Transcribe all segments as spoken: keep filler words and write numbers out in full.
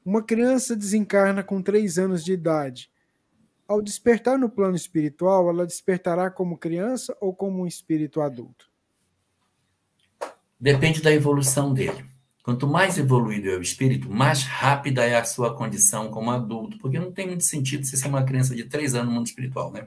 Uma criança desencarna com três anos de idade. Ao despertar no plano espiritual, ela despertará como criança ou como um espírito adulto? Depende da evolução dele. Quanto mais evoluído é o espírito, mais rápida é a sua condição como adulto, porque não tem muito sentido você ser uma criança de três anos no mundo espiritual, né?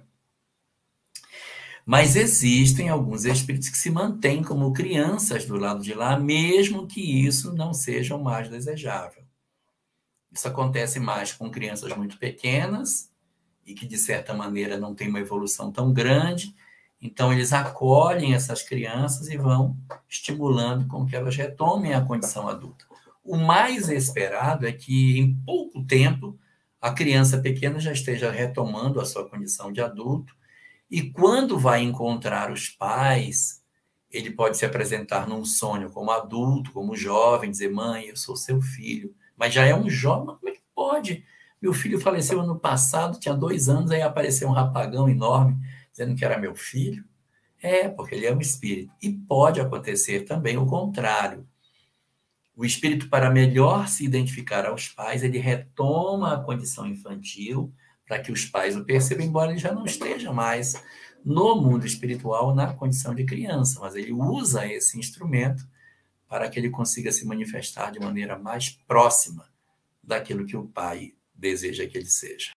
Mas existem alguns espíritos que se mantêm como crianças do lado de lá, mesmo que isso não seja o mais desejável. Isso acontece mais com crianças muito pequenas e que, de certa maneira, não têm uma evolução tão grande. Então, eles acolhem essas crianças e vão estimulando com que elas retomem a condição adulta. O mais esperado é que, em pouco tempo, a criança pequena já esteja retomando a sua condição de adulto e, quando vai encontrar os pais, ele pode se apresentar num sonho como adulto, como jovem, dizer: mãe, eu sou seu filho. Mas já é um jovem, como é que pode? Meu filho faleceu ano passado, tinha dois anos, aí apareceu um rapagão enorme dizendo que era meu filho. É, porque ele é um espírito. E pode acontecer também o contrário. O espírito, para melhor se identificar aos pais, ele retoma a condição infantil para que os pais o percebam, embora ele já não esteja mais no mundo espiritual na condição de criança, mas ele usa esse instrumento para que ele consiga se manifestar de maneira mais próxima daquilo que o pai deseja que ele seja.